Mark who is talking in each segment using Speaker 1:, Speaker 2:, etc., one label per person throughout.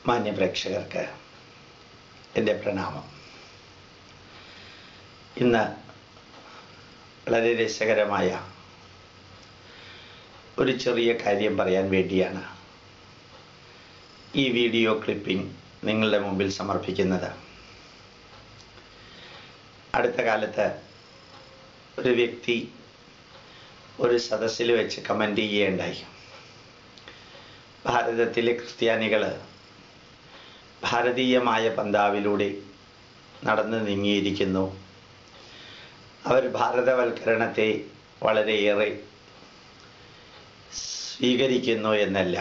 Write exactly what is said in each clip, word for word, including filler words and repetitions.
Speaker 1: മാന്യപ്രേക്ഷകർക്ക് എൻ്റെ പ്രണാമം. ഇന്ന് വളരെ രസകരമായ ഒരു ചെറിയ കാര്യം പറയാൻ വേണ്ടിയാണ് ഈ വീഡിയോ ക്ലിപ്പിംഗ് നിങ്ങളുടെ മുമ്പിൽ സമർപ്പിക്കുന്നത്. അടുത്ത കാലത്ത് ഒരു വ്യക്തി ഒരു സദസ്സിൽ വെച്ച് കമൻ്റ് ചെയ്യുകയുണ്ടായി. ഭാരതത്തിലെ ക്രിസ്ത്യാനികൾ ഭാരതീയമായ പന്താവിലൂടെ നടന്നു നീങ്ങിയിരിക്കുന്നു. അവർ ഭാരതവൽക്കരണത്തെ വളരെയേറെ സ്വീകരിക്കുന്നു എന്നല്ല.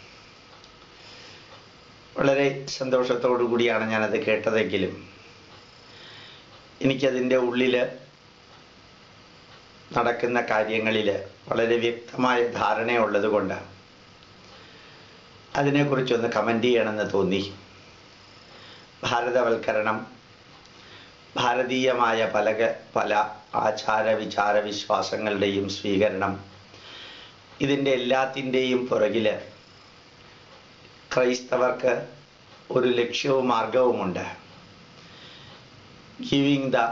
Speaker 1: വളരെ സന്തോഷത്തോടു കൂടിയാണ് ഞാനത് കേട്ടതെങ്കിലും എനിക്കതിൻ്റെ ഉള്ളിൽ നടക്കുന്ന കാര്യങ്ങളിൽ വളരെ വ്യക്തമായ ധാരണയുള്ളത് കൊണ്ട് അതിനെക്കുറിച്ചൊന്ന് കമൻ്റ് ചെയ്യണമെന്ന് തോന്നി. ഭാരതവൽക്കരണം, ഭാരതീയമായ പല പല ആചാര വിചാര വിശ്വാസങ്ങളുടെയും സ്വീകരണം, ഇതിൻ്റെ എല്ലാത്തിൻ്റെയും പുറകിൽ ക്രൈസ്തവർക്ക് ഒരു ലക്ഷ്യവും മാർഗവുമുണ്ട്. Giving the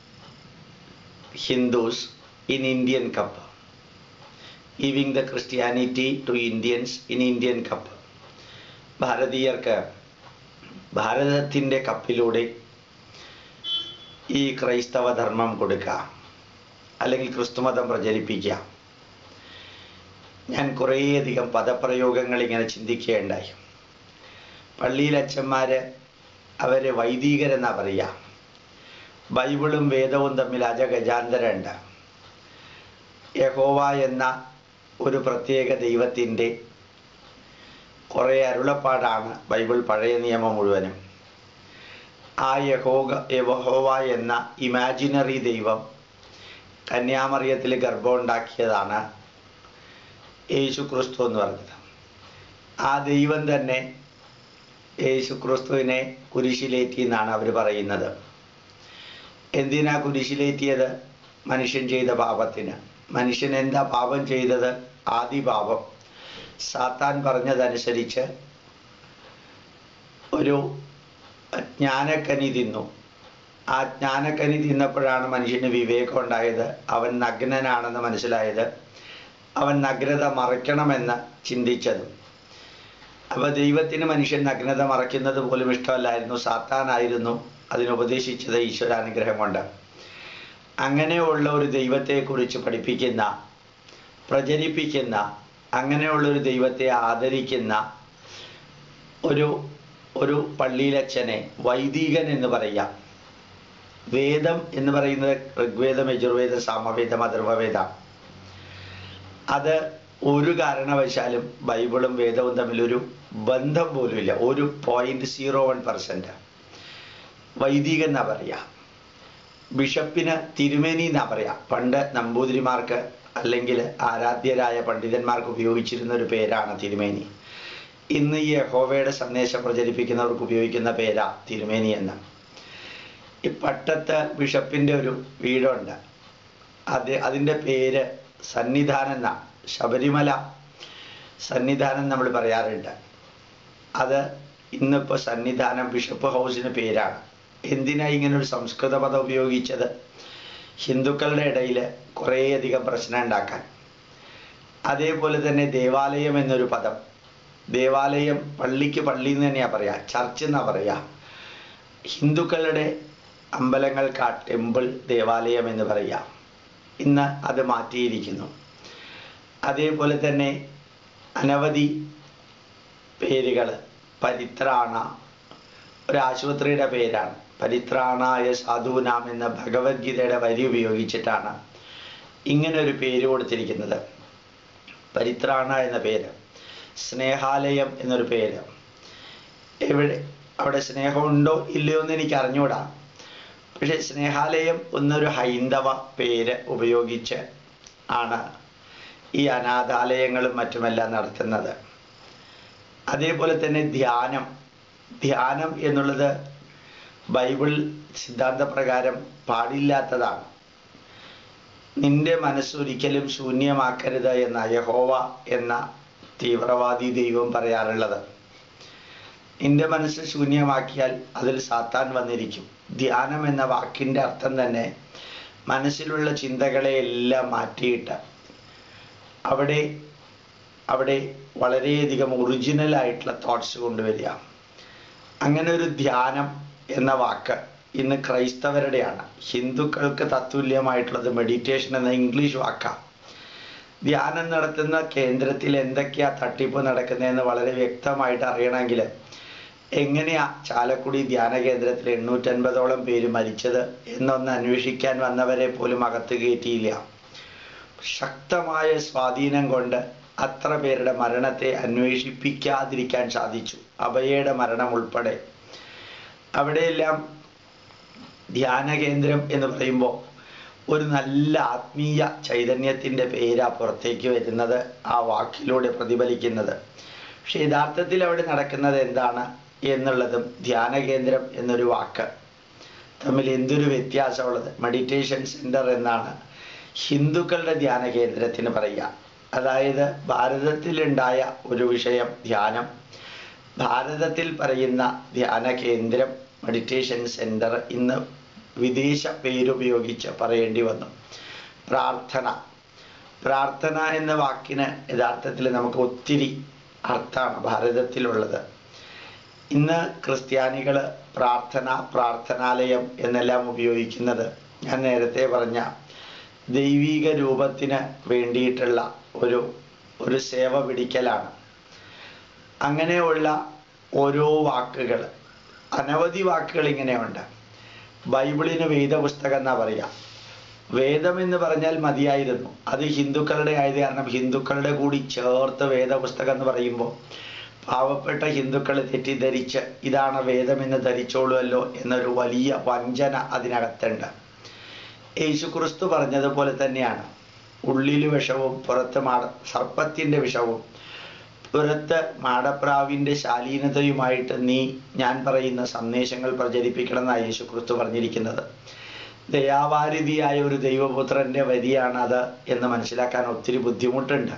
Speaker 1: Hindus in Indian cup, giving the Christianity to Indians in Indian cup. ഭാരതീയർക്ക് ഭാരതത്തിൻ്റെ കപ്പിലൂടെ ഈ ക്രൈസ്തവ ധർമ്മം കൊടുക്കുക, അല്ലെങ്കിൽ ക്രിസ്തുമതം പ്രചരിപ്പിക്കുക. ഞാൻ കുറേയധികം പദപ്രയോഗങ്ങൾ ഇങ്ങനെ ചിന്തിക്കുകയുണ്ടായി. പള്ളിയിലച്ഛന്മാർ അവരെ വൈദികരെന്നാണ് പറയുക. ബൈബിളും വേദവും തമ്മിൽ അജഗജാന്തരമുണ്ട്. യഹോവ എന്ന ഒരു പ്രത്യേക ദൈവത്തിൻ്റെ കുറേ അരുളപ്പാടാണ് ബൈബിൾ പഴയ നിയമം മുഴുവനും. ആ യഹോവ യഹോവ എന്ന ഇമാജിനറി ദൈവം കന്യാമറിയത്തിൽ ഗർഭമുണ്ടാക്കിയതാണ് യേശു ക്രിസ്തു എന്ന് പറഞ്ഞത്. ആ ദൈവം തന്നെ യേശു ക്രിസ്തുവിനെ കുരിശിലേറ്റി എന്നാണ് അവർ പറയുന്നത്. എന്തിനാ കുരിശിലേറ്റിയത്? മനുഷ്യൻ ചെയ്ത പാപത്തിന്. മനുഷ്യൻ എന്താ പാപം ചെയ്തത്? ആദി പാപം. സാത്താൻ പറഞ്ഞതനുസരിച്ച് ഒരു ജ്ഞാനക്കനി തിന്നു. ആ ജ്ഞാനക്കനി തിന്നപ്പോഴാണ് മനുഷ്യന് വിവേകം ഉണ്ടായത്. അവൻ നഗ്നനാണെന്ന് മനസ്സിലായത്. അവൻ നഗ്നത മറയ്ക്കണമെന്ന് ചിന്തിച്ചതും. അപ്പോൾ ദൈവത്തിന് മനുഷ്യൻ നഗ്നത മറയ്ക്കുന്നത് പോലും ഇഷ്ടമല്ലായിരുന്നു. സാത്താനായിരുന്നു അതിനുപദേശിച്ചത്, ഈശ്വരാനുഗ്രഹം കൊണ്ട്. അങ്ങനെയുള്ള ഒരു ദൈവത്തെക്കുറിച്ച് പഠിപ്പിക്കുന്ന, പ്രചരിപ്പിക്കുന്ന, അങ്ങനെയുള്ളൊരു ദൈവത്തെ ആദരിക്കുന്ന ഒരു ഒരു പള്ളിയിലച്ഛനെ വൈദീകൻ എന്ന് പറയാം. വേദം എന്ന് പറയുന്നത് ഋഗ്വേദം, യജുർവേദം, സാമവേദം, അഥർവവേദം. അത് ഒരു കാരണവശാലും ബൈബിളും വേദവും തമ്മിലൊരു ബന്ധം പോലുമില്ല. ഒരു പോയിന്റ് സീറോ വൺ പെർസെൻറ്റ്. വൈദികൻ എന്നാ പറയാ. ബിഷപ്പിന് തിരുമേനി എന്നാ പറയാ. പണ്ട് നമ്പൂതിരിമാർക്ക് അല്ലെങ്കിൽ ആരാധ്യരായ പണ്ഡിതന്മാർക്ക് ഉപയോഗിച്ചിരുന്ന ഒരു പേരാണ് തിരുമേനി. ഇന്ന് ഈ യഹോവയുടെ സന്ദേശം പ്രചരിപ്പിക്കുന്നവർക്ക് ഉപയോഗിക്കുന്ന പേരാ തിരുമേനി എന്ന്. ഈ പട്ടത്ത് ബിഷപ്പിൻ്റെ ഒരു വീടുണ്ട്. അത് അതിൻ്റെ പേര് സന്നിധാനം എന്നാണ്. ശബരിമല സന്നിധാനം നമ്മൾ പറയാറുണ്ട്. അത് ഇന്നിപ്പോൾ സന്നിധാനം ബിഷപ്പ് ഹൗസിന് പേരാണ്. എന്തിനാ ഇങ്ങനൊരു സംസ്കൃത പദം ഉപയോഗിച്ചത്? ഹിന്ദുക്കളുടെ ഇടയിൽ കുറേയധികം പ്രശ്നം ഉണ്ടാക്കാൻ. അതേപോലെ തന്നെ ദേവാലയം എന്നൊരു പദം. ദേവാലയം പള്ളിക്ക് പള്ളി എന്ന് തന്നെയാണ് പറയുക, ചർച്ച് എന്നാണ് പറയുക. ഹിന്ദുക്കളുടെ അമ്പലങ്ങൾക്ക് ടെമ്പിൾ, ദേവാലയം എന്ന് പറയുക. ഇന്ന് അത് മാറ്റിയിരിക്കുന്നു. അതേപോലെ തന്നെ അനവധി പേരുകൾ. പരിത്രാണ ഒരു ആശുപത്രിയുടെ പേരാണ്. പരിത്രാണായ സാധൂനാം എന്ന ഭഗവത്ഗീതയുടെ വരി ഉപയോഗിച്ചിട്ടാണ് ഇങ്ങനൊരു പേര് കൊടുത്തിരിക്കുന്നത്. പരിത്രാണ എന്ന പേര്. സ്നേഹാലയം എന്നൊരു പേര്. എവിടെ അവിടെ സ്നേഹമുണ്ടോ ഇല്ലയോ എന്ന് എനിക്ക് അറിഞ്ഞൂടാ. പക്ഷെ സ്നേഹാലയം എന്നൊരു ഹൈന്ദവ പേര് ഉപയോഗിച്ച് ആണ് ഈ അനാഥാലയങ്ങളും മറ്റുമെല്ലാം നടത്തുന്നത്. അതേപോലെ തന്നെ ധ്യാനം. ധ്യാനം എന്നുള്ളത് ബൈബിൾ സിദ്ധാന്തപ്രകാരം പാടില്ലാത്തതാണ്. നിന്റെ മനസ്സൊരിക്കലും ശൂന്യമാക്കരുത് എന്ന യഹോവ എന്ന തീവ്രവാദി ദൈവം പറയാറുള്ളത്. നിന്റെ മനസ്സ് ശൂന്യമാക്കിയാൽ അതിൽ സാത്താൻ വന്നിരിക്കും. ധ്യാനം എന്ന വാക്കിൻ്റെ അർത്ഥം തന്നെ മനസ്സിലുള്ള ചിന്തകളെ എല്ലാം മാറ്റിയിട്ട് അവിടെ അവിടെ വളരെയധികം ഒറിജിനലായിട്ടുള്ള തോട്ട്സ് കൊണ്ടുവരിക. അങ്ങനെ ഒരു ധ്യാനം എന്ന വാക്ക് ഇന്ന് ക്രൈസ്തവരുടെയാണ്. ഹിന്ദുക്കൾക്ക് തത്തുല്യമായിട്ടുള്ളത് മെഡിറ്റേഷൻ എന്ന ഇംഗ്ലീഷ് വാക്കാണ്. ധ്യാനം നടത്തുന്ന കേന്ദ്രത്തിൽ എന്തൊക്കെയാ തട്ടിപ്പ് നടക്കുന്നതെന്ന് വളരെ വ്യക്തമായിട്ട് അറിയണമെങ്കിൽ എങ്ങനെയാ ചാലക്കുടി ധ്യാന കേന്ദ്രത്തിൽ എണ്ണൂറ്റൻപതോളം പേര് മരിച്ചത് എന്നൊന്ന് അന്വേഷിക്കാൻ വന്നവരെ പോലും അകത്ത് കയറ്റിയില്ല. ശക്തമായ സ്വാധീനം കൊണ്ട് അത്ര പേരുടെ മരണത്തെ അന്വേഷിപ്പിക്കാതിരിക്കാൻ സാധിച്ചു. അഭയയുടെ മരണം ഉൾപ്പെടെ. അവിടെയെല്ലാം ധ്യാന കേന്ദ്രം എന്ന് പറയുമ്പോൾ ഒരു നല്ല ആത്മീയ ചൈതന്യത്തിൻ്റെ പേരാ പുറത്തേക്ക് വരുന്നത്, ആ വാക്കിലൂടെ പ്രതിഫലിക്കുന്നത്. പക്ഷെ യഥാർത്ഥത്തിൽ അവിടെ നടക്കുന്നത് എന്താണ് എന്നുള്ളതും ധ്യാന കേന്ദ്രം എന്നൊരു വാക്ക് തമ്മിൽ എന്തൊരു വ്യത്യാസമുള്ളത്. മെഡിറ്റേഷൻ സെൻറ്റർ എന്നാണ് ഹിന്ദുക്കളുടെ ധ്യാന കേന്ദ്രത്തിന് പറയുക. അതായത് ഭാരതത്തിലുണ്ടായ ഒരു വിഷയം ധ്യാനം, ഭാരതത്തിൽ പറയുന്ന ധ്യാന കേന്ദ്രം മെഡിറ്റേഷൻ സെൻറ്റർ ഇന്ന് വിദേശ പേരുപയോഗിച്ച് പറയേണ്ടി വന്നു. പ്രാർത്ഥന പ്രാർത്ഥന എന്ന വാക്കിന് യഥാർത്ഥത്തിൽ നമുക്ക് ഒത്തിരി അർത്ഥമാണ് ഭാരതത്തിലുള്ളത്. ഇന്ന് ക്രിസ്ത്യാനികൾ പ്രാർത്ഥന, പ്രാർത്ഥനാലയം എന്നെല്ലാം ഉപയോഗിക്കുന്നത് ഞാൻ നേരത്തെ പറഞ്ഞ ദൈവിക രൂപത്തിന് വേണ്ടിയിട്ടുള്ള ഒരു ഒരു സേവ പിടിക്കലാണ്. അങ്ങനെയുള്ള ഓരോ വാക്കുകൾ, അനവധി വാക്കുകൾ ഇങ്ങനെയുണ്ട്. ബൈബിളിന് വേദപുസ്തകം എന്നാ പറയുക. വേദം എന്ന് പറഞ്ഞാൽ മതിയായിരുന്നു. അത് ഹിന്ദുക്കളുടെ ആയത് കാരണം ഹിന്ദുക്കളുടെ കൂടി ചേർത്ത് വേദപുസ്തകം എന്ന് പറയുമ്പോൾ പാവപ്പെട്ട ഹിന്ദുക്കൾ തെറ്റിദ്ധരിച്ച് ഇതാണ് വേദമെന്ന് ധരിച്ചോളുമല്ലോ എന്നൊരു വലിയ വഞ്ചന അതിനകത്തുണ്ട്. യേശുക്രിസ്തു പറഞ്ഞതുപോലെ തന്നെയാണ്, ഉള്ളിൽ വിഷവും പുറത്ത് മാട സർപ്പത്തിൻ്റെ വിഷവും പുറത്ത് മാടപ്രാവിൻ്റെ ശാലീനതയുമായിട്ട് നീ ഞാൻ പറയുന്ന സന്ദേശങ്ങൾ പ്രചരിപ്പിക്കണം എന്നാണ് യേശുക്രിസ്തു പറഞ്ഞിരിക്കുന്നത്. ദയാവാരിധിയായ ഒരു ദൈവപുത്രൻ്റെ വരിയാണത് എന്ന് മനസ്സിലാക്കാൻ ഒത്തിരി ബുദ്ധിമുട്ടുണ്ട്.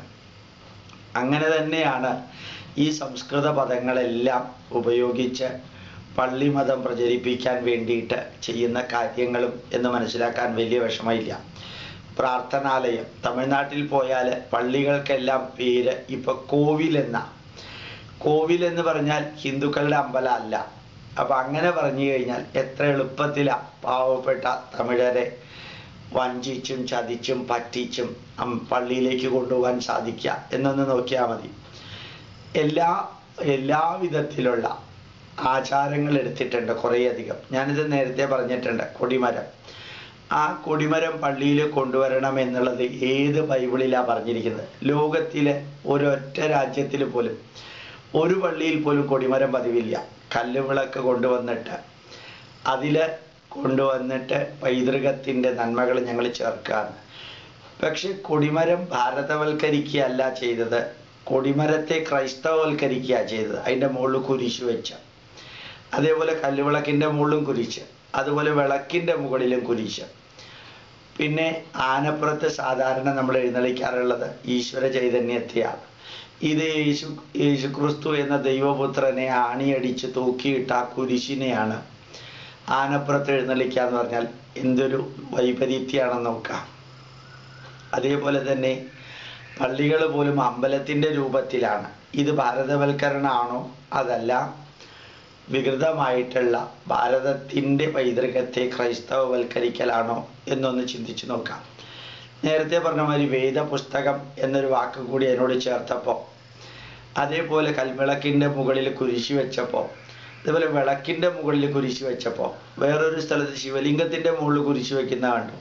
Speaker 1: അങ്ങനെ തന്നെയാണ് ഈ സംസ്കൃത പദങ്ങളെല്ലാം ഉപയോഗിച്ച് പള്ളിമതം പ്രചരിപ്പിക്കാൻ വേണ്ടിയിട്ട് ചെയ്യുന്ന കാര്യങ്ങളും എന്ന് മനസ്സിലാക്കാൻ വലിയ വിഷമമില്ല. പ്രാർത്ഥനാലയം, തമിഴ്നാട്ടിൽ പോയാൽ പള്ളികൾക്കെല്ലാം പേര് ഇപ്പോൾ കോവിലെന്ന. കോവിലെന്ന് പറഞ്ഞാൽ ഹിന്ദുക്കളുടെ അമ്പലം അല്ല. അപ്പം അങ്ങനെ പറഞ്ഞു കഴിഞ്ഞാൽ എത്ര എളുപ്പത്തിലാണ് പാവപ്പെട്ട തമിഴരെ വഞ്ചിച്ചും ചതിച്ചും പറ്റിച്ചും പള്ളിയിലേക്ക് കൊണ്ടുപോകാൻ സാധിക്കുക എന്നൊന്ന് നോക്കിയാൽ മതി. എല്ലാ എല്ലാവിധത്തിലുള്ള ആചാരങ്ങൾ എടുത്തിട്ടുണ്ട് കുറേയധികം. ഞാനിത് നേരത്തെ പറഞ്ഞിട്ടുണ്ട്. കൊടിമരം, ആ കൊടിമരം പള്ളിയിൽ കൊണ്ടുവരണം എന്നുള്ളത് ഏത് ബൈബിളിലാണ് പറഞ്ഞിരിക്കുന്നത്? ലോകത്തിലെ ഒരൊറ്റ രാജ്യത്തിൽ പോലും ഒരു പള്ളിയിൽ പോലും കൊടിമരം പതിവില്ല. കല്ലുവിളക്ക് കൊണ്ടുവന്നിട്ട് അതിൽ കൊണ്ടുവന്നിട്ട് പൈതൃകത്തിൻ്റെ നന്മകൾ ഞങ്ങൾ ചേർക്കാന്ന്. പക്ഷെ കൊടിമരം ഭാരതവൽക്കരിക്കുകയല്ല ചെയ്തത്, കൊടിമരത്തെ ക്രൈസ്തവവൽക്കരിക്കുക ചെയ്തത്. അതിൻ്റെ മുകളിൽ കുരിശ് വെച്ച, അതേപോലെ കല്ലുവിളക്കിൻ്റെ മുകളിലും കുരിശ്, അതുപോലെ വിളക്കിൻ്റെ മുകളിലും കുരിശ്. പിന്നെ ആനപ്പുറത്ത് സാധാരണ നമ്മൾ എഴുന്നള്ളിക്കാറുള്ളത് ഈശ്വര ചൈതന്യത്തെയാണ്. ഇത് യേശു യേശുക്രിസ്തു എന്ന ദൈവപുത്രനെ ആണിയടിച്ച് തൂക്കിയിട്ട ആ കുരിശിനെയാണ് ആനപ്പുറത്ത് എഴുന്നള്ളിക്കുക എന്ന് പറഞ്ഞാൽ എന്തൊരു വൈപരീത്യമാണെന്ന് നോക്കാം. അതേപോലെ തന്നെ പള്ളികൾ പോലും അമ്പലത്തിൻ്റെ രൂപത്തിലാണ്. ഇത് ഭാരതവൽക്കരണമാണോ അതല്ല വികൃതമായിട്ടുള്ള ഭാരതത്തിൻ്റെ പൈതൃകത്തെ ക്രൈസ്തവവൽക്കരിക്കലാണോ എന്നൊന്ന് ചിന്തിച്ചു നോക്കാം. നേരത്തെ പറഞ്ഞ മാതിരി വേദപുസ്തകം എന്നൊരു വാക്ക് കൂടി എന്നോട് ചേർത്തപ്പോൾ, അതേപോലെ കൽവിളക്കിൻ്റെ മുകളിൽ കുരിശി വെച്ചപ്പോൾ, അതേപോലെ വിളക്കിൻ്റെ മുകളിൽ കുരിശി വെച്ചപ്പോൾ, വേറൊരു സ്ഥലത്ത് ശിവലിംഗത്തിൻ്റെ മുകളിൽ കുരിശി വയ്ക്കുന്ന കണ്ടു.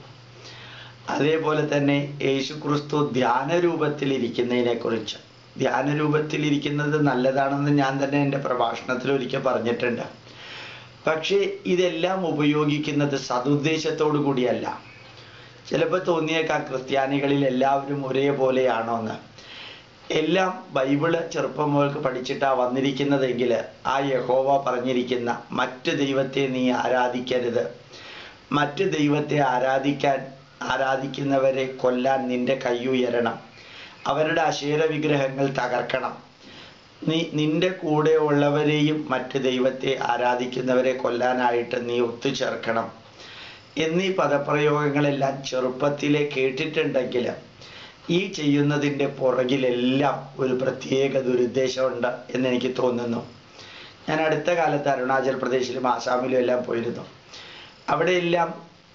Speaker 1: അതേപോലെ തന്നെ യേശുക്രിസ്തു ധ്യാനരൂപത്തിലിരിക്കുന്നതിനെ കുറിച്ച്, ധ്യാനരൂപത്തിലിരിക്കുന്നത് നല്ലതാണെന്ന് ഞാൻ തന്നെ എൻ്റെ പ്രഭാഷണത്തിൽ ഒരിക്കൽ പറഞ്ഞിട്ടുണ്ട്. പക്ഷേ ഇതെല്ലാം ഉപയോഗിക്കുന്നത് സതുദ്ദേശത്തോടു കൂടിയല്ല. ചിലപ്പോൾ തോന്നിയേക്കാം ക്രിസ്ത്യാനികളിൽ എല്ലാവരും ഒരേപോലെയാണോ എന്ന്. എല്ലാം ബൈബിള് ചെറുപ്പം മുതൽക്ക് പഠിച്ചിട്ടാണ് വന്നിരിക്കുന്നതെങ്കിൽ ആ യഹോവ പറഞ്ഞിരിക്കുന്ന മറ്റ് ദൈവത്തെ നീ ആരാധിക്കരുത്, മറ്റ് ദൈവത്തെ ആരാധിക്കാൻ ആരാധിക്കുന്നവരെ കൊല്ലാൻ നിന്റെ കൈ ഉയരണം, അവരുടെ അശേര വിഗ്രഹങ്ങൾ തകർക്കണം, നീ നിന്റെ കൂടെ ഉള്ളവരെയും മറ്റ് ദൈവത്തെ ആരാധിക്കുന്നവരെ കൊല്ലാനായിട്ട് നീ ഒത്തുചേർക്കണം എന്നീ പദപ്രയോഗങ്ങളെല്ലാം ചെറുപ്പത്തിലെ കേട്ടിട്ടുണ്ടെങ്കിൽ ഈ ചെയ്യുന്നതിൻ്റെ പുറകിലെല്ലാം ഒരു പ്രത്യേക ദുരുദ്ദേശമുണ്ട് എന്നെനിക്ക് തോന്നുന്നു. ഞാൻ അടുത്ത കാലത്ത് അരുണാചൽ പ്രദേശിലും ആസാമിലും എല്ലാം പോയിരുന്നു. അവിടെയെല്ലാം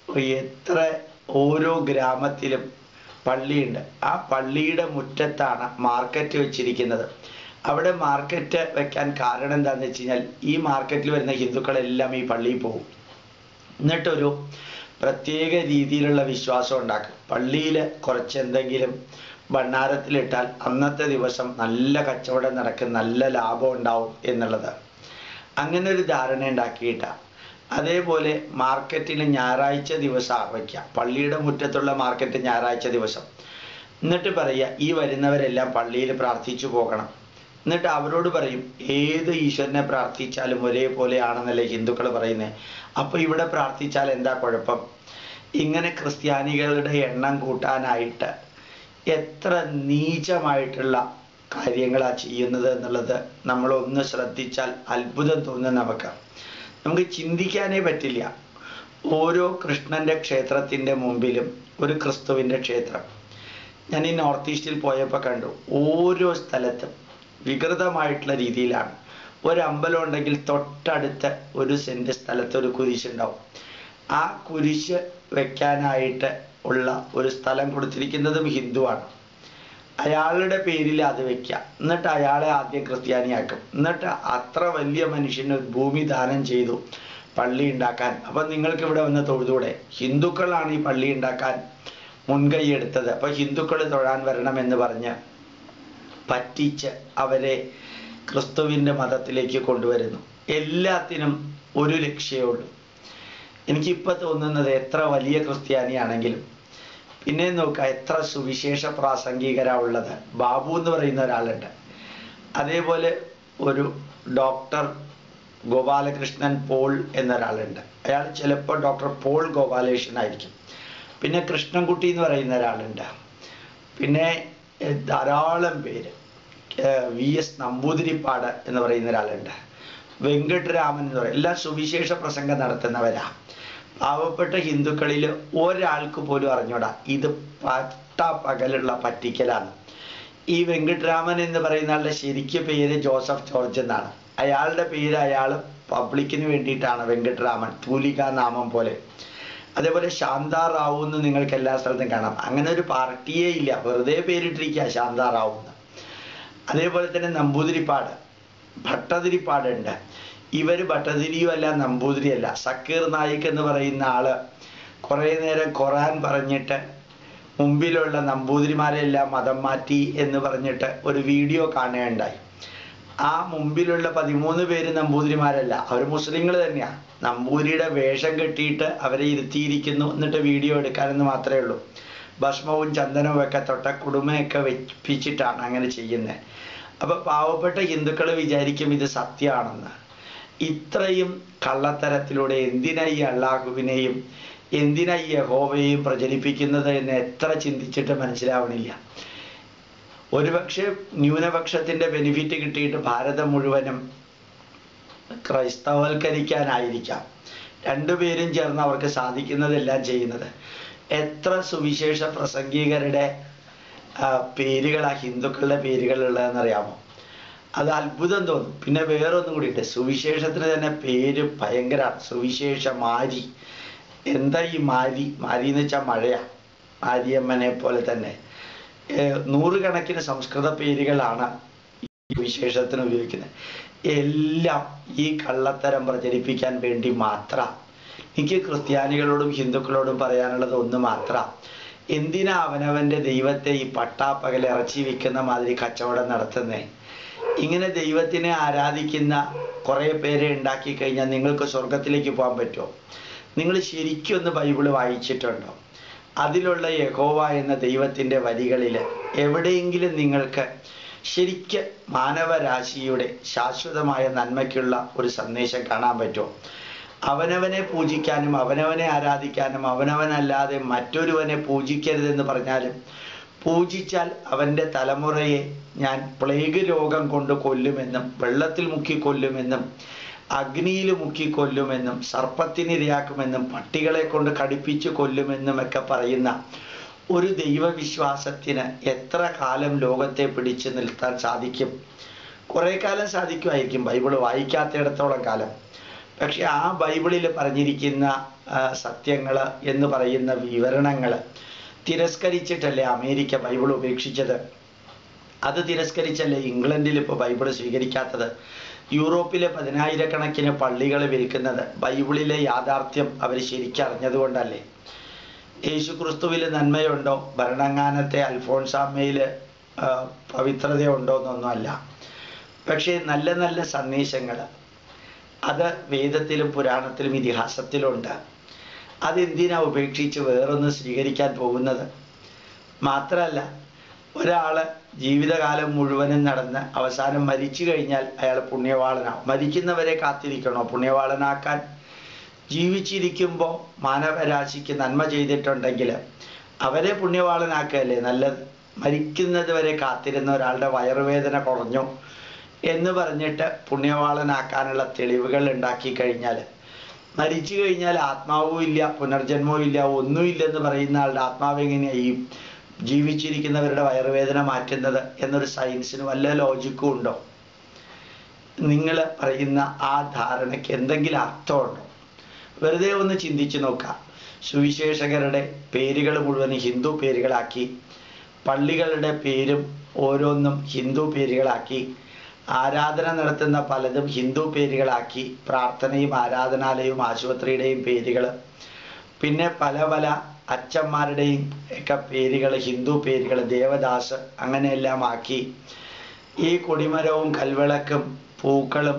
Speaker 1: എത്ര ഓരോ ഗ്രാമത്തിലും പള്ളിയുണ്ട്. ആ പള്ളിയുടെ മുറ്റത്താണ് മാർക്കറ്റ് വെച്ചിരിക്കുന്നത്. അവിടെ മാർക്കറ്റ് വെക്കാൻ കാരണം എന്താണെന്ന് വെച്ച് കഴിഞ്ഞാൽ ഈ മാർക്കറ്റിൽ വരുന്ന ഹിന്ദുക്കളെല്ലാം ഈ പള്ളിയിൽ പോകും. എന്നിട്ടൊരു പ്രത്യേക രീതിയിലുള്ള വിശ്വാസം ഉണ്ടാക്കും. പള്ളിയിൽ കുറച്ച് എന്തെങ്കിലും ഭണ്ഡാരത്തിലിട്ടാൽ അന്നത്തെ ദിവസം നല്ല കച്ചവടം നടക്കും, നല്ല ലാഭം ഉണ്ടാവും എന്നുള്ളത്. അങ്ങനെ ഒരു ധാരണ ഉണ്ടാക്കിയിട്ടാണ്. അതേപോലെ മാർക്കറ്റിന് ഞായറാഴ്ച ദിവസം വയ്ക്കുക. പള്ളിയുടെ മുറ്റത്തുള്ള മാർക്കറ്റ് ഞായറാഴ്ച ദിവസം. എന്നിട്ട് പറയുക, ഈ വരുന്നവരെല്ലാം പള്ളിയിൽ പ്രാർത്ഥിച്ചു പോകണം. എന്നിട്ട് അവരോട് പറയും, ഏത് ഈശ്വരനെ പ്രാർത്ഥിച്ചാലും ഒരേപോലെ ആണെന്നല്ലേ ഹിന്ദുക്കൾ പറയുന്നത്. അപ്പോൾ ഇവിടെ പ്രാർത്ഥിച്ചാൽ എന്താ കുഴപ്പം? ഇങ്ങനെ ക്രിസ്ത്യാനികളുടെ എണ്ണം കൂട്ടാനായിട്ട് എത്ര നീചമായിട്ടുള്ള കാര്യങ്ങളാണ് ചെയ്യുന്നത് എന്നുള്ളത് നമ്മളൊന്ന് ശ്രദ്ധിച്ചാൽ അത്ഭുതം തോന്നും. നമുക്ക് നമുക്ക് ചിന്തിക്കാനേ പറ്റില്ല. ഓരോ കൃഷ്ണൻ്റെ ക്ഷേത്രത്തിൻ്റെ മുമ്പിലും ഒരു ക്രിസ്തുവിൻ്റെ ക്ഷേത്രം. ഞാൻ ഈ നോർത്ത് ഈസ്റ്റിൽ പോയപ്പോൾ കണ്ടു, ഓരോ സ്ഥലത്തും വികൃതമായിട്ടുള്ള രീതിയിലാണ്. ഒരു അമ്പലം ഉണ്ടെങ്കിൽ തൊട്ടടുത്ത് ഒരു സെൻറ്റ് സ്ഥലത്ത് ഒരു കുരിശുണ്ടാവും. ആ കുരിശ് വെക്കാനായിട്ട് ഉള്ള ഒരു സ്ഥലം കൊടുത്തിരിക്കുന്നതും ഹിന്ദുവാണ്. അയാളുടെ പേരിൽ അത് വെക്കുക. എന്നിട്ട് അയാളെ ആദ്യം ക്രിസ്ത്യാനിയാക്കും. എന്നിട്ട് അത്ര വലിയ മനുഷ്യന് ഭൂമി ദാനം ചെയ്തു പള്ളി ഉണ്ടാക്കാൻ. അപ്പം നിങ്ങൾക്ക് ഇവിടെ വന്ന് തൊഴുതൂടെ? ഹിന്ദുക്കളാണ് ഈ പള്ളി ഉണ്ടാക്കാൻ മുൻകൈ എടുത്തത്. അപ്പം ഹിന്ദുക്കൾ തൊഴാൻ വരണമെന്ന് പറഞ്ഞ് പറ്റിച്ച് അവരെ ക്രിസ്തുവിൻ്റെ മതത്തിലേക്ക് കൊണ്ടുവരുന്നു. എല്ലാത്തിനും ഒരു ലക്ഷ്യമേ ഉള്ളൂ. എനിക്കിപ്പോൾ തോന്നുന്നത് എത്ര വലിയ ക്രിസ്ത്യാനിയാണെങ്കിലും പിന്നെ നോക്കുക, എത്ര സുവിശേഷ പ്രാസംഗികരാ ഉള്ളത്. ബാബു എന്ന് പറയുന്ന ഒരാളുണ്ട്. അതേപോലെ ഒരു ഡോക്ടർ ഗോപാലകൃഷ്ണൻ പോൾ എന്നൊരാളുണ്ട്. അയാൾ ചിലപ്പോൾ ഡോക്ടർ പോൾ ഗോപാലകൃഷ്ണൻ ആയിരിക്കും. പിന്നെ കൃഷ്ണൻകുട്ടി എന്ന് പറയുന്ന ഒരാളുണ്ട്. പിന്നെ ധാരാളം പേര്, വി എസ് നമ്പൂതിരിപ്പാട് എന്ന് പറയുന്ന ഒരാളുണ്ട്. വെങ്കട്ടരാമൻ എന്ന് പറയും. എല്ലാം സുവിശേഷ പ്രസംഗം നടത്തുന്നവരാ. പാവപ്പെട്ട ഹിന്ദുക്കളിൽ ഒരാൾക്ക് പോലും അറിഞ്ഞൂടാ ഇത് പട്ട പകലുള്ള പറ്റിക്കലാണ്. ഈ വെങ്കട്ടരാമൻ എന്ന് പറയുന്ന ആളുടെ ശരിക്കും പേര് ജോസഫ് ജോർജ് എന്നാണ്. അയാളുടെ പേര് അയാൾ പബ്ലിക്കിന് വേണ്ടിയിട്ടാണ് വെങ്കട്ടരാമൻ, തൂലികാ നാമം പോലെ. അതേപോലെ ശാന്താറാവു എന്ന് നിങ്ങൾക്ക് എല്ലാ സ്ഥലത്തും കാണാം. അങ്ങനെ ഒരു പാർട്ടിയേ ഇല്ല, വെറുതെ പേരിട്ടിരിക്കുക ശാന്താറാവു എന്ന്. അതേപോലെ തന്നെ നമ്പൂതിരിപ്പാട്, ഭട്ടതിരിപ്പാടുണ്ട്. ഇവർ ഭട്ടതിരിയുമല്ല നമ്പൂതിരിയല്ല. സക്കീർ നായിക് എന്ന് പറയുന്ന ആള് കുറേ നേരം ഖുറാൻ പറഞ്ഞിട്ട് മുമ്പിലുള്ള നമ്പൂതിരിമാരെല്ലാം മതം മാറ്റി എന്ന് പറഞ്ഞിട്ട് ഒരു വീഡിയോ കാണുകയുണ്ടായി. ആ മുമ്പിലുള്ള പതിമൂന്ന് പേര് നമ്പൂതിരിമാരല്ല, അവർ മുസ്ലിങ്ങൾ തന്നെയാണ്. നമ്പൂതിരിയുടെ വേഷം കെട്ടിയിട്ട് അവരെ ഇരുത്തിയിരിക്കുന്നു, എന്നിട്ട് വീഡിയോ എടുക്കാനെന്ന് മാത്രമേ ഉള്ളൂ. ഭസ്മവും ചന്ദനവും ഒക്കെ തൊട്ട കുടുംബമൊക്കെ വെപ്പിച്ചിട്ടാണ് അങ്ങനെ ചെയ്യുന്നത്. അപ്പൊ പാവപ്പെട്ട ഹിന്ദുക്കൾ വിചാരിക്കും ഇത് സത്യമാണെന്ന്. ഇത്രയും കള്ളത്തരത്തിലൂടെ എന്തിനാ ഈ അള്ളാഹുവിനെയും എന്തിനാ ഈ യഹോവയെയും പ്രചരിപ്പിക്കുന്നത് എന്ന് എത്ര ചിന്തിച്ചിട്ട് മനസ്സിലാവണില്ല. ഒരുപക്ഷെ ന്യൂനപക്ഷത്തിന്റെ ബെനിഫിറ്റ് കിട്ടിയിട്ട് ഭാരതം മുഴുവനും ക്രൈസ്തവൽക്കരിക്കാനായിരിക്കാം രണ്ടുപേരും ചേർന്ന് അവർക്ക് സാധിക്കുന്നതെല്ലാം ചെയ്യുന്നത്. എത്ര സുവിശേഷ പ്രസംഗികരുടെ പേരുകളാ ഹിന്ദുക്കളുടെ പേരുകളുള്ളതെന്നറിയാമോ? അത് അത്ഭുതം തോന്നും. പിന്നെ വേറൊന്നും കൂടിയിട്ട്, സുവിശേഷത്തിന് തന്നെ പേര് ഭയങ്കരമാണ്. സുവിശേഷ മാരി. എന്താ ഈ മാരി? മാരി എന്ന് വെച്ചാൽ മഴയാ. മാരിയമ്മനെ പോലെ തന്നെ നൂറുകണക്കിന് സംസ്കൃത പേരുകളാണ് ഈ വിശേഷത്തിന് ഉപയോഗിക്കുന്നത്. എല്ലാം ഈ കള്ളത്തരം പ്രചരിപ്പിക്കാൻ വേണ്ടി മാത്രം. എനിക്ക് ക്രിസ്ത്യാനികളോടും ഹിന്ദുക്കളോടും പറയാനുള്ളത് ഒന്ന് മാത്രം, എന്തിനാ അവനവൻ്റെ ദൈവത്തെ ഈ പട്ടാപ്പകൽ ഇറച്ചി വിൽക്കുന്ന മാതിരി കച്ചവടം നടത്തുന്നേ? ഇങ്ങനെ ദൈവത്തിനെ ആരാധിക്കുന്ന കുറേ പേരെ ഉണ്ടാക്കി കഴിഞ്ഞാൽ നിങ്ങൾക്ക് സ്വർഗത്തിലേക്ക് പോകാൻ പറ്റുമോ? നിങ്ങൾ ശരിക്കും ഒന്ന് ബൈബിള് വായിച്ചിട്ടുണ്ടോ? അതിലുള്ള യഹോവ എന്ന ദൈവത്തിൻ്റെ വരികളിൽ എവിടെയെങ്കിലും നിങ്ങൾക്ക് ശരിക്ക് മാനവരാശിയുടെ ശാശ്വതമായ നന്മയ്ക്കുള്ള ഒരു സന്ദേശം കാണാൻ പറ്റുമോ? അവനവനെ പൂജിക്കാനും അവനവനെ ആരാധിക്കാനും അവനവനല്ലാതെ മറ്റൊരുവനെ പൂജിക്കരുതെന്ന് പറഞ്ഞാലും പൂജിച്ചാൽ അവൻ്റെ തലമുറയെ ഞാൻ പ്ലേഗ് രോഗം കൊണ്ട് കൊല്ലുമെന്നും വെള്ളത്തിൽ മുക്കി കൊല്ലുമെന്നും അഗ്നിയിൽ മുക്കി കൊല്ലുമെന്നും സർപ്പത്തിനിരയാക്കുമെന്നും പട്ടികളെ കൊണ്ട് കടിപ്പിച്ച് കൊല്ലുമെന്നുമൊക്കെ പറയുന്ന ഒരു ദൈവവിശ്വാസത്തിന് എത്ര കാലം ലോകത്തെ പിടിച്ചു നിർത്താൻ സാധിക്കും? കുറേ കാലം സാധിക്കുമായിരിക്കും, ബൈബിൾ വായിക്കാത്തിടത്തോളം കാലം. പക്ഷെ ആ ബൈബിളിൽ പറഞ്ഞിരിക്കുന്ന സത്യങ്ങൾ എന്ന് പറയുന്ന വിവരണങ്ങൾ തിരസ്കരിച്ചിട്ടല്ലേ അമേരിക്ക ബൈബിൾ ഉപേക്ഷിച്ചത്? അത് തിരസ്കരിച്ചല്ലേ ഇംഗ്ലണ്ടിൽ ഇപ്പോൾ ബൈബിൾ സ്വീകരിക്കാത്തത്? യൂറോപ്പിലെ പതിനായിരക്കണക്കിന് പള്ളികൾ വിൽക്കുന്നത് ബൈബിളിലെ യാഥാർത്ഥ്യം അവർ ശരിക്കറിഞ്ഞതുകൊണ്ടല്ലേ? യേശു ക്രിസ്തുവിൽ നന്മയുണ്ടോ, ഭരണങ്ങാനത്തെ അൽഫോൺസാമ്മയിൽ പവിത്രതയുണ്ടോ എന്നൊന്നുമല്ല. പക്ഷേ നല്ല നല്ല സന്ദേശങ്ങൾ അത് വേദത്തിലും പുരാണത്തിലും ഇതിഹാസത്തിലുണ്ട്. അതെന്തിനാ ഉപേക്ഷിച്ച് വേറൊന്ന് സ്വീകരിക്കാൻ പോകുന്നത്? മാത്രമല്ല, ഒരാൾ ജീവിതകാലം മുഴുവനും നടന്ന് അവസാനം മരിച്ചു കഴിഞ്ഞാൽ അയാൾ പുണ്യവാളനാവും. മരിക്കുന്നവരെ കാത്തിരിക്കണോ പുണ്യവാളനാക്കാൻ? ജീവിച്ചിരിക്കുമ്പോൾ മാനവരാശിക്ക് നന്മ ചെയ്തിട്ടുണ്ടെങ്കിൽ അവരെ പുണ്യവാളനാക്കുകയല്ലേ നല്ലത്. മരിക്കുന്നത് വരെ കാത്തിരുന്ന ഒരാളുടെ വയറുവേദന കുറഞ്ഞു എന്ന് പറഞ്ഞിട്ട് പുണ്യവാളനാക്കാനുള്ള തെളിവുകൾ ഉണ്ടാക്കി കഴിഞ്ഞാൽ, മരിച്ചു കഴിഞ്ഞാൽ ആത്മാവും ഇല്ല, പുനർജന്മവും ഇല്ല, ഒന്നുമില്ലെന്ന് പറയുന്ന ആളുടെ ആത്മാവ് എങ്ങനെയാണ് ഈ ജീവിച്ചിരിക്കുന്നവരുടെ വയറുവേദന മാറ്റുന്നത് എന്നൊരു സയൻസിന് വല്ല ലോജിക്കും ഉണ്ടോ? നിങ്ങൾ പറയുന്ന ആ ധാരണയ്ക്ക് എന്തെങ്കിലും അർത്ഥമുണ്ടോ? വെറുതെ ഒന്ന് ചിന്തിച്ചു നോക്കാം. സുവിശേഷകരുടെ പേരുകൾ മുഴുവൻ ഹിന്ദു പേരുകളാക്കി, പള്ളികളുടെ പേരും ഓരോന്നും ഹിന്ദു പേരുകളാക്കി, ആരാധന നടത്തുന്ന പലതും ഹിന്ദു പേരുകളാക്കി, പ്രാർത്ഥനയും ആരാധനാലയവും ആശുപത്രിയുടെയും പേരുകൾ, പിന്നെ പല പല അച്ഛന്മാരുടെയും ഒക്കെ പേരുകൾ ഹിന്ദു പേരുകൾ, ദേവദാസ്, അങ്ങനെയെല്ലാം ആക്കി. ഈ കൊടിമരവും കൽവിളക്കും പൂക്കളും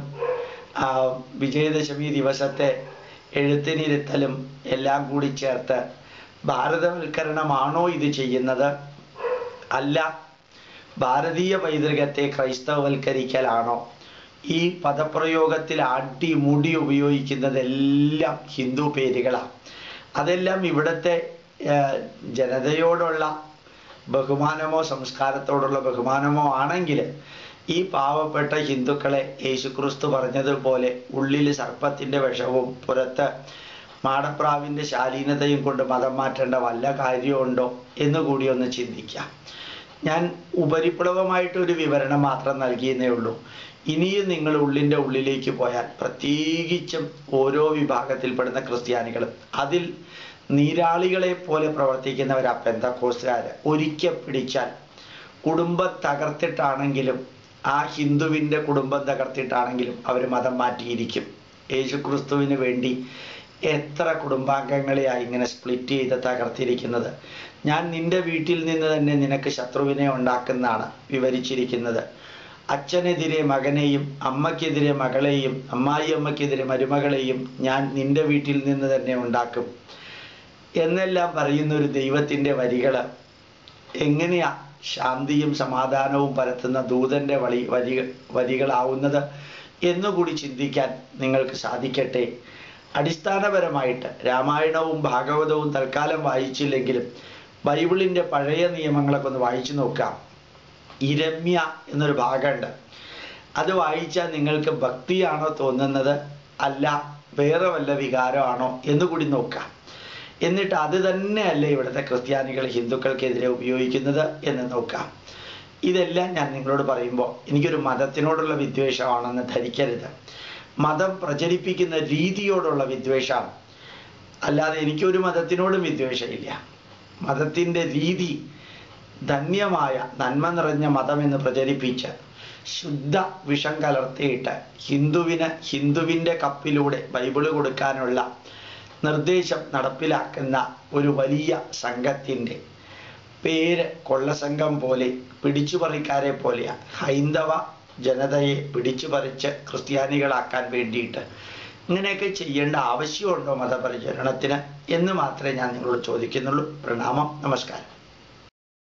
Speaker 1: വിജയദശമി ദിവസത്തെ എഴുത്തിനിരുത്തലും എല്ലാം കൂടി ചേർത്ത് ഭാരതവൽക്കരണമാണോ ഇത് ചെയ്യുന്നത്? അല്ല, ഭാരതീയ പൈതൃകത്തെ ക്രൈസ്തവവൽക്കരിക്കലാണോ? ഈ പദപ്രയോഗത്തിൽ അടിമുടി ഉപയോഗിക്കുന്നതെല്ലാം ഹിന്ദു പേരുകളാണ്. അതെല്ലാം ഇവിടുത്തെ ജനതയോടുള്ള ബഹുമാനമോ സംസ്കാരത്തോടുള്ള ബഹുമാനമോ ആണെങ്കിൽ ഈ പാവപ്പെട്ട ഹിന്ദുക്കളെ യേശുക്രിസ്തു പറഞ്ഞതുപോലെ ഉള്ളിൽ സർപ്പത്തിൻ്റെ വിഷവും പുറത്ത് മാടപ്രാവിൻ്റെ ശാലീനതയും കൊണ്ട് മതം മാറ്റേണ്ട വല്ല കാര്യമുണ്ടോ എന്നുകൂടി ഒന്ന് ചിന്തിക്കാം. ഞാൻ ഉപരിപ്ലവമായിട്ടൊരു വിവരണം മാത്രം നൽകിയെന്നേ ഉള്ളൂ. ഇനിയും നിങ്ങൾ ഉള്ളിൻ്റെ ഉള്ളിലേക്ക് പോയാൽ, പ്രത്യേകിച്ചും ഓരോ വിഭാഗത്തിൽപ്പെടുന്ന ക്രിസ്ത്യാനികളും അതിൽ നീരാളികളെ പോലെ പ്രവർത്തിക്കുന്നവരാ പെന്തക്കോസ്തുകാർ, ഒരിക്കൽ പിടിച്ചാൽ കുടുംബം തകർത്തിട്ടാണെങ്കിലും ആ ഹിന്ദുവിൻ്റെ കുടുംബം തകർത്തിട്ടാണെങ്കിലും അവർ മതം മാറ്റിയിരിക്കും. യേശുക്രിസ്തുവിന് വേണ്ടി എത്ര കുടുംബാംഗങ്ങളെയാണ് ഇങ്ങനെ സ്പ്ലിറ്റ് ചെയ്ത് തകർത്തിരിക്കുന്നത്. ഞാൻ നിന്റെ വീട്ടിൽ നിന്ന് തന്നെ നിനക്ക് ശത്രുവിനെ ഉണ്ടാക്കുന്നതാണ് വിവരിച്ചിരിക്കുന്നത്. അച്ഛനെതിരെ മകനെയും അമ്മയ്ക്കെതിരെ മകളെയും അമ്മായി അമ്മയ്ക്കെതിരെ മരുമകളെയും ഞാൻ നിന്റെ വീട്ടിൽ നിന്ന് തന്നെ ഉണ്ടാക്കും എന്നെല്ലാം പറയുന്ന ഒരു ദൈവത്തിൻ്റെ വരികൾ എങ്ങനെയാ ശാന്തിയും സമാധാനവും പരത്തുന്ന ദൂതൻ്റെ വഴി വരി വരികളാവുന്നത് എന്നുകൂടി ചിന്തിക്കാൻ നിങ്ങൾക്ക് സാധിക്കട്ടെ. അടിസ്ഥാനപരമായിട്ട് രാമായണവും ഭാഗവതവും തൽക്കാലം വായിച്ചില്ലെങ്കിലും ബൈബിളിൻ്റെ പഴയ നിയമങ്ങളൊക്കെ ഒന്ന് വായിച്ചു നോക്കാം. ഇരമ്യ എന്നൊരു ഭാഗമുണ്ട്. അത് വായിച്ചാൽ നിങ്ങൾക്ക് ഭക്തിയാണോ തോന്നുന്നത്, അല്ല വേറെ വല്ല വികാരമാണോ എന്നുകൂടി നോക്കാം. എന്നിട്ട് അത് തന്നെയല്ലേ ഇവിടുത്തെ ക്രിസ്ത്യാനികൾ ഹിന്ദുക്കൾക്കെതിരെ ഉപയോഗിക്കുന്നത് എന്ന് നോക്കാം. ഇതെല്ലാം ഞാൻ നിങ്ങളോട് പറയുമ്പോൾ എനിക്കൊരു മതത്തിനോടുള്ള വിദ്വേഷമാണെന്ന് ധരിക്കരുത്. മതം പ്രചരിപ്പിക്കുന്ന രീതിയോടുള്ള വിദ്വേഷമാണ്, അല്ലാതെ എനിക്കൊരു മതത്തിനോടും വിദ്വേഷമില്ല. മതത്തിൻ്റെ രീതി ധന്യമായ നന്മ നിറഞ്ഞ മതമെന്ന് പ്രചരിപ്പിച്ച് ശുദ്ധ വിഷം കലർത്തിയിട്ട് ഹിന്ദുവിന് ഹിന്ദുവിൻ്റെ കപ്പിലൂടെ ബൈബിള് കൊടുക്കാനുള്ള നിർദ്ദേശം നടപ്പിലാക്കുന്ന ഒരു വലിയ സംഘത്തിൻ്റെ പേര് കൊള്ളസംഘം പോലെ, പിടിച്ചുപറിക്കാരെ പോലെയാണ്. ഹൈന്ദവ ജനതയെ പിടിച്ചുപറിച്ച് ക്രിസ്ത്യാനികളാക്കാൻ വേണ്ടിയിട്ട് ഇങ്ങനെയൊക്കെ ചെയ്യേണ്ട ആവശ്യമുണ്ടോ മതപരിചരണത്തിന് എന്ന് മാത്രമേ ഞാൻ നിങ്ങളോട് ചോദിക്കുന്നുള്ളൂ. പ്രണാമം, നമസ്കാരം.